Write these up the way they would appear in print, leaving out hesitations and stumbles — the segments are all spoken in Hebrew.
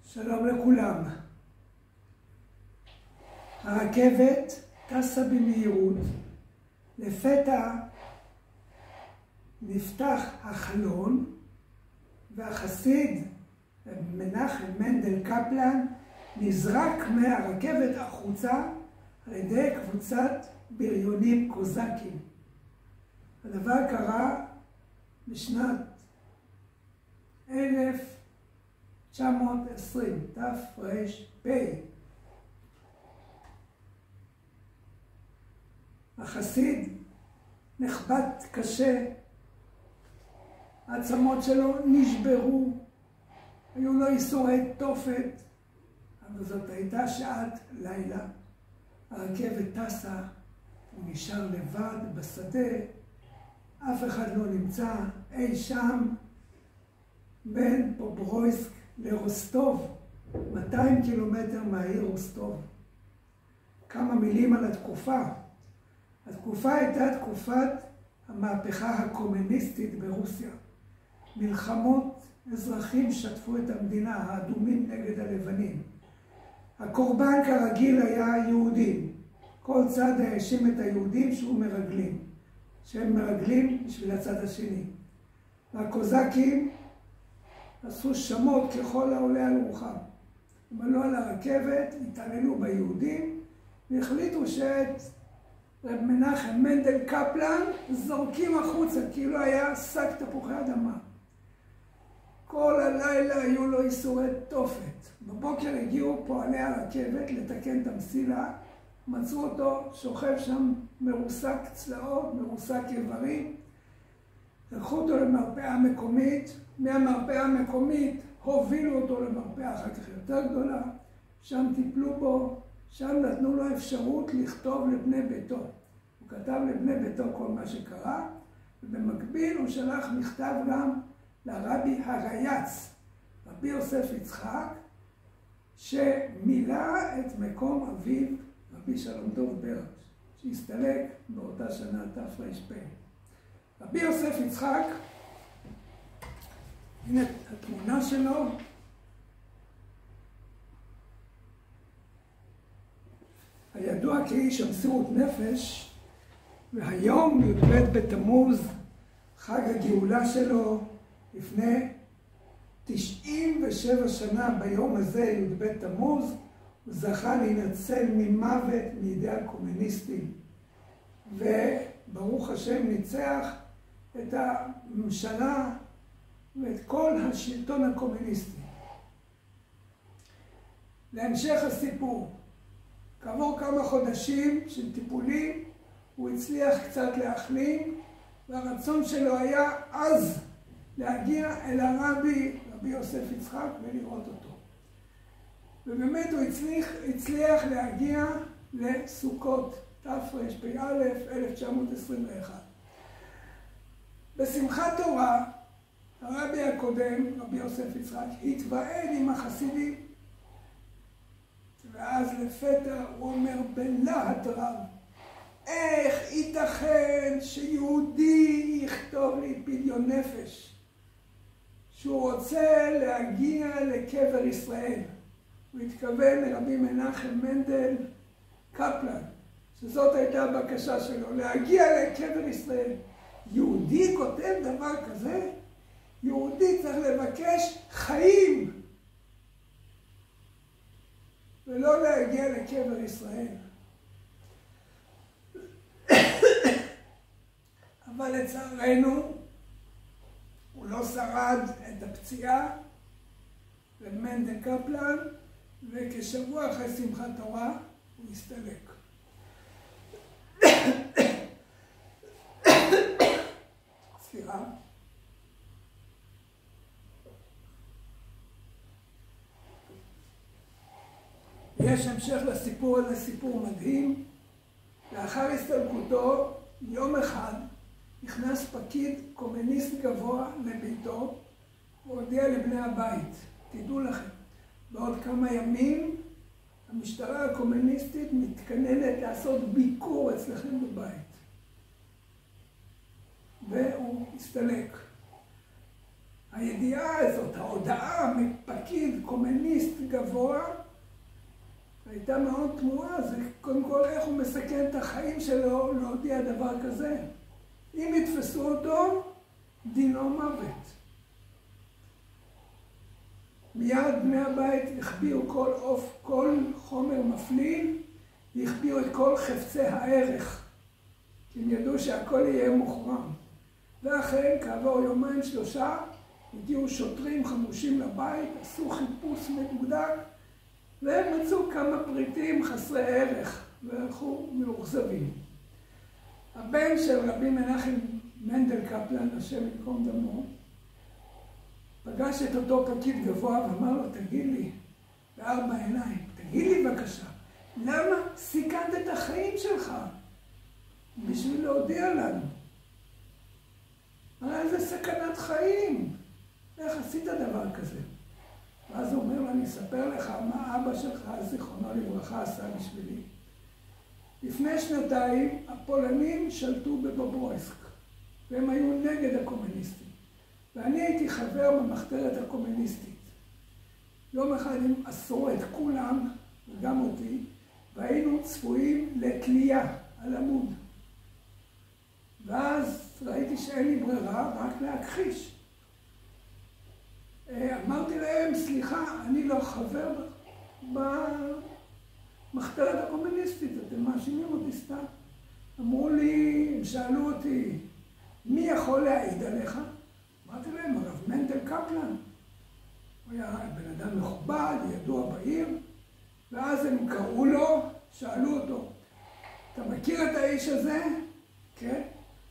שלום לכולם. הרכבת טסה במהירות. לפתע נפתח החלון והחסיד מנחם מנדל קפלן נזרק מהרכבת החוצה על ידי קבוצת בריונים קוזקים. הדבר קרה בשנת 1920, תר"פ. החסיד נחבט קשה, העצמות שלו נשברו, היו לו ייסורי תופת, אבל זאת הייתה שעת לילה. הרכבת טסה, הוא נשאר לבד בשדה, אף אחד לא נמצא, אי שם בין פוברויסק לרוסטוב, 200 קילומטר מהעיר רוסטוב. כמה מילים על התקופה. התקופה הייתה תקופת המהפכה הקומוניסטית ברוסיה. מלחמות אזרחים שטפו את המדינה, האדומים נגד הלבנים. הקורבן כרגיל היה יהודים. כל צד האשים את היהודים שהם מרגלים בשביל הצד השני. והקוזקים עשו שמות ככל העולה על רוחם. הם עלו על הרכבת, התעללו ביהודים, והחליטו שאת רב מנחם מנדל קפלן זורקים החוצה, כאילו היה שק תפוחי אדמה. כל הלילה היו לו ייסורי תופת. בבוקר הגיעו פועלי הרכבת לתקן את המסילה, מצאו אותו שוכב שם מרוסק צלעות, מרוסק איברים, לקחו אותו למרפאה מקומית, מהמרפאה המקומית הובילו אותו למרפאה אחר כך יותר גדולה, שם טיפלו בו, שם נתנו לו אפשרות לכתוב לבני ביתו. הוא כתב לבני ביתו כל מה שקרה, ובמקביל הוא שלח מכתב גם לרבי הרייץ, רבי יוסף יצחק, שמילא את מקום אביו, רבי שלום דוב ברש, שהסתלק באותה שנה תר"פ. רבי יוסף יצחק, הנה התמונה שלו, הידוע כאיש המסירות נפש, והיום י"ב בתמוז, חג הגאולה שלו, לפני 97 שנה ביום הזה, י"ב תמוז, הוא זכה להינצל ממוות מידי הקומוניסטים. וברוך השם ניצח את הממשלה ואת כל השלטון הקומוניסטי. להמשך הסיפור, כעבור כמה חודשים של טיפולים, הוא הצליח קצת להחלים, והרצון שלו היה אז להגיע אל הרבי, רבי יוסף יצחק, ולראות אותו. ובאמת הוא הצליח להגיע לסוכות, תר"פ 1921. בשמחת תורה, הרבי הקודם, רבי יוסף יצחק, התוועד עם החסידים. ואז לפתע הוא אומר בלהט רב, איך ייתכן שיהודי יכתוב לי פדיון נפש שהוא רוצה להגיע לקבר ישראל? הוא התכוון לרבי מנחם מנדל קפלן, שזאת הייתה הבקשה שלו, להגיע לקבר ישראל. יהודי כותב דבר כזה? יהודי צריך לבקש חיים ולא להגיע לקבר ישראל. אבל לצערנו הוא לא שרד את הפציעה למנדל קפלן, וכשבוע אחרי שמחת תורה הוא הסתלק. סליחה. יש המשך לסיפור הזה, סיפור מדהים. לאחר הסתלקותו, יום אחד נכנס פקיד קומוניסט גבוה לביתו, הוא הודיע לבני הבית, תדעו לכם, בעוד כמה ימים המשטרה הקומוניסטית מתכננת לעשות ביקור אצלכם בבית. והוא הסתלק. הידיעה הזאת, ההודעה מפקיד קומוניסט גבוה, הייתה מאוד תמוהה. זה קודם כל איך הוא מסכן את החיים שלו להודיע דבר כזה. אם יתפסו אותו, דינו מוות. מיד בני הבית החביאו כל עוף, כל חומר מפליל, והחביאו את כל חפצי הערך, כי הם ידעו שהכל יהיה מוחרם. ואכן, כעבור יומיים שלושה, הגיעו שוטרים חמושים לבית, עשו חיפוש מדוקדק, והם מצאו כמה פריטים חסרי ערך, והלכו מאוכזבים. הבן של רבי מנחם מנדל קפלן, השם ייקום דמו, פגש את אותו פקיד גבוה ואמר לו, תגיד לי, בארבע עיניים, תגיד לי בבקשה, למה סיכנת את החיים שלך? בשביל להודיע לנו. הרי זה סכנת חיים. איך עשית דבר כזה? ואז הוא אומר לו, אני אספר לך מה אבא שלך, זיכרונו לברכה, עשה בשבילי. לפני שנתיים הפולנים שלטו בבוברויסק, והם היו נגד הקומוניסטים. ואני הייתי חבר במחתרת הקומוניסטית. יום אחד הם אסרו את כולם, וגם אותי, והיינו צפויים לתלייה על עמוד. ואז ראיתי שאין לי ברירה, רק להכחיש. אמרתי להם, סליחה, אני לא חבר במחתרת הקומוניסטית, אתם מאשימים אותי סתם. אמרו לי, הם שאלו אותי, מי יכול להעיד עליך? אמרתי להם, הרב מנדל קפלן. הוא היה בן אדם מכובד, ידוע בעיר, ואז הם קראו לו, שאלו אותו, אתה מכיר את האיש הזה? כן.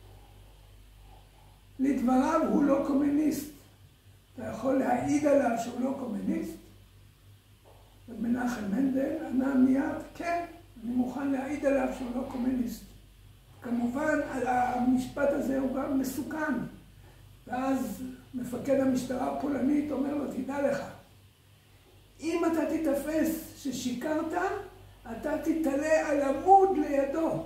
לדבריו הוא לא קומוניסט. אתה יכול להעיד עליו שהוא לא קומוניסט? ומנחם מנדל ענה מיד, כן, אני מוכן להעיד עליו שהוא לא קומוניסט. כמובן, המשפט הזה הוא גם מסוכן. ואז מפקד המשטרה הפולנית אומר לו, תדע לך, אם אתה תתפס ששיקרת, אתה תתעלה על עמוד לידו.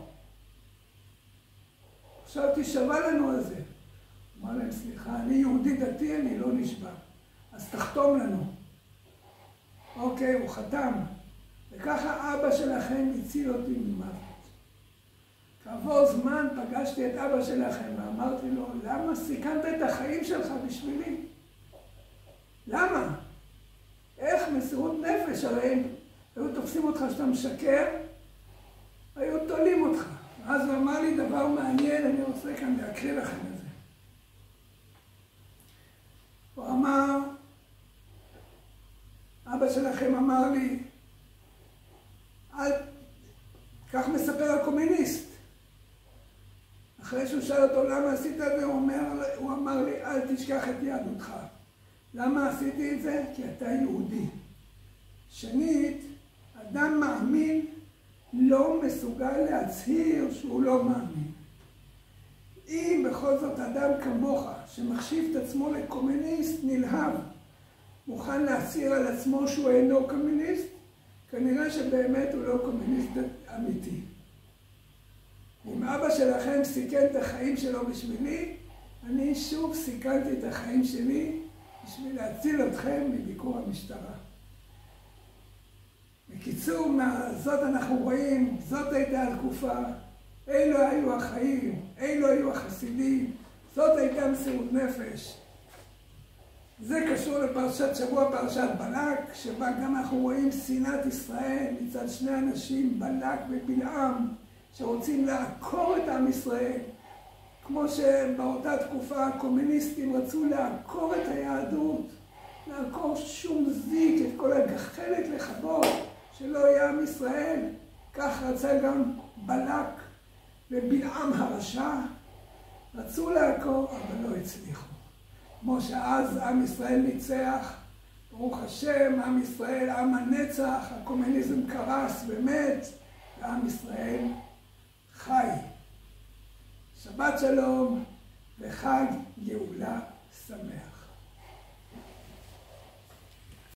עכשיו תשבע לנו על זה. אמר להם, סליחה, אני יהודי דתי, אני לא נשבע. אז תחתום לנו. אוקיי, הוא חתם. וככה אבא שלכם הציל אותי ממוות. כעבור זמן פגשתי את אבא שלכם ואמרתי לו, למה סיכנת את החיים שלך בשבילי? למה? איך מסירות נפש? הרי היו תופסים אותך שאתה משקר, היו תולים אותך. אז הוא אמר לי דבר מעניין, אני רוצה כאן להקריא לכם את זה. הוא אמר, אבא שלכם אמר לי, כך מספר הקומוניסט. אחרי שהוא שאל אותו למה עשית את זה, הוא אמר לי, אל תשכח את יהדותך. למה עשיתי את זה? כי אתה יהודי. שנית, אדם מאמין לא מסוגל להצהיר שהוא לא מאמין. אם בכל זאת אדם כמוך, שמחשיב את עצמו לקומוניסט נלהב, מוכן להצהיר על עצמו שהוא אינו קומוניסט, כנראה שבאמת הוא לא קומוניסט אמיתי. אם אבא שלכם סיכן את החיים שלו בשבילי, אני שוב סיכנתי את החיים שלי בשביל להציל אתכם מביקור המשטרה. בקיצור, זאת אנחנו רואים, זאת הייתה התקופה, אלו היו החיים, אלו היו החסידים, זאת הייתה מסירות נפש. זה קשור לפרשת שבוע, פרשת בלק, שבה גם אנחנו רואים שנאת ישראל מצד שני אנשים, בלק ובלעם, שרוצים לעקור את עם ישראל, כמו שבאותה תקופה הקומוניסטים רצו לעקור את היהדות, לעקור שום זיק, את כל הגחלת לכבות, שלא יהיה עם ישראל. כך רצה גם בלק ובלעם הרשע, רצו לעקור, אבל לא הצליחו. כמו שאז עם ישראל ניצח, ברוך השם, עם ישראל, עם הנצח, הקומוניזם קרס ומת, ועם ישראל חי. שבת שלום וחג גאולה שמח.